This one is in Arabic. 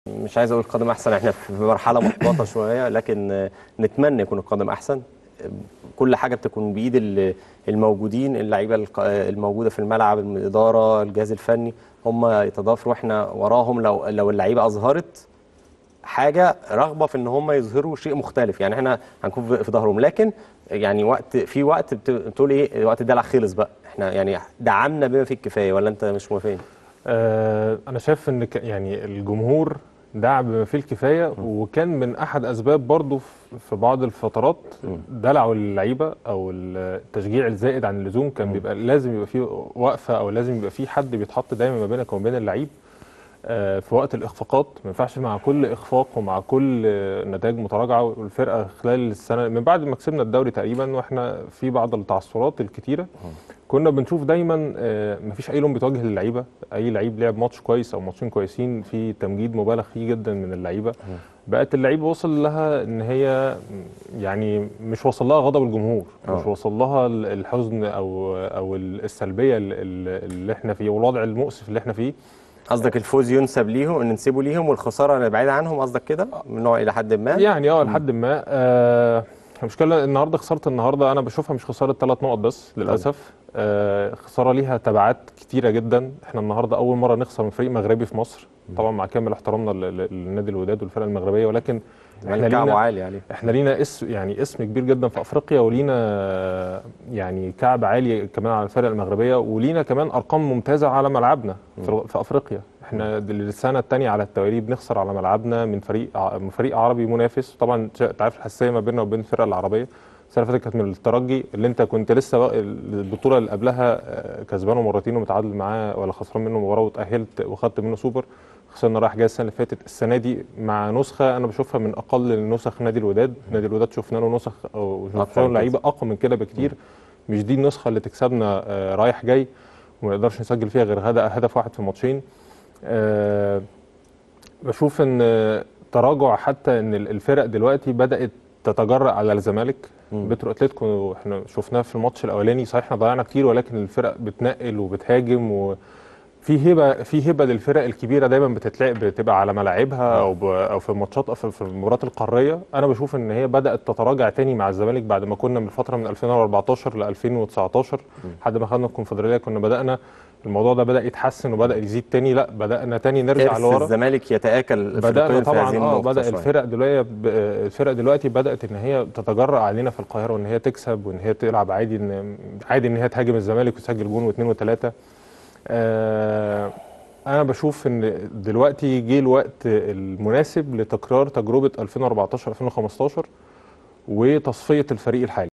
مش عايز اقول القادم احسن، احنا في مرحله محبطه شويه، لكن نتمنى يكون القادم احسن. كل حاجه بتكون بايد الموجودين، اللعيبه الموجوده في الملعب، الاداره، الجهاز الفني، هم يتضافروا واحنا وراهم. لو اللعيبه اظهرت حاجه رغبه في ان هم يظهروا شيء مختلف، يعني احنا هنكون في ظهرهم. لكن يعني في وقت بتقول ايه، وقت الدلع خلص بقى، احنا يعني دعمنا بما فيه الكفايه، ولا انت مش موافقين؟ انا شايف ان يعني الجمهور دعم بما فيه الكفايه، وكان من احد اسباب برضو في بعض الفترات دلعوا اللعيبه او التشجيع الزائد عن اللزوم. كان بيبقى لازم يبقى فيه وقفه، او لازم يبقى فيه حد بيتحط دايما ما بينك وما بين اللعيب في وقت الاخفاقات. ما ينفعش مع كل اخفاق ومع كل نتائج متراجعه، والفرقه خلال السنه من بعد ما كسبنا الدوري تقريبا واحنا في بعض التعثرات الكتيره كنا بنشوف دايما مفيش اي لوم بيتوجه للعيبه. اي لعيب لعب ماتش كويس او ماتشين كويسين في تمجيد مبالغ فيه جدا من اللعيبه. بقت اللعيبه وصل لها ان هي يعني مش وصل لها غضب الجمهور، مش وصل لها الحزن او السلبيه اللي احنا فيه، والوضع المؤسف اللي احنا فيه. قصدك الفوز ينسب ليهم، ان ننسبه ليهم، والخساره بعيده عنهم، قصدك كده من نوع الى حد ما؟ يعني لحد ما المشكله النهارده خساره النهارده انا بشوفها مش خساره 3 نقط بس للاسف. خساره ليها تبعات كتيره جدا. احنا النهارده اول مره نخسر من فريق مغربي في مصر، طبعا مع كامل احترامنا للنادي الوداد والفرقه المغربيه، ولكن احنا لينا اسم كبير جدا في افريقيا، ولينا يعني كعب عالي كمان على الفرقه المغربيه، ولينا كمان ارقام ممتازه على ملعبنا في افريقيا. احنا السنه الثانيه على التوالي بنخسر على ملعبنا من فريق عربي منافس. طبعا انت عارف الحساسيه ما بيننا وبين الفرقه العربيه. السنه اللي فاتت كانت من الترجي، اللي انت كنت لسه البطوله اللي قبلها كسبانه مرتين ومتعادل معاه ولا خسران منه مباراه وتاهلت وخدت منه سوبر. خسرنا رايح جاي السنه اللي فاتت. السنه دي مع نسخه انا بشوفها من اقل نسخ نادي الوداد. نادي الوداد شفنا له نسخ او شفنا له لعيبه اقوى من كده بكتير. مش دي النسخه اللي تكسبنا رايح جاي وما نقدرش نسجل فيها غير هدف واحد في ماتشين. بشوف ان تراجع، حتى ان الفرق دلوقتي بدات تتجرأ على الزمالك. بترو اتلتيكو احنا شفناه في الماتش الاولاني، صحيح احنا ضيعنا كتير، ولكن الفرق بتنقل وبتهاجم، في هبه للفرق الكبيره دايما بتبقى على ملاعبها او في ماتشات او في المباريات القاريه. انا بشوف ان هي بدات تتراجع تاني مع الزمالك بعد ما كنا من فتره من 2014 ل 2019 لحد ما خدنا الكونفدراليه. كنا بدانا الموضوع ده بدا يتحسن وبدا يزيد تاني، لا بدانا تاني نرجع لورا. الزمالك يتآكل بدانا طبعا بدا الفرق دلوقتي بدات ان هي تتجرأ علينا في القاهره، وان هي تكسب وان هي تلعب عادي، ان هي تهاجم الزمالك وتسجل جون واثنين وثلاثه. أنا بشوف إن دلوقتي جه الوقت المناسب لتكرار تجربة 2014-2015 وتصفية الفريق الحالي.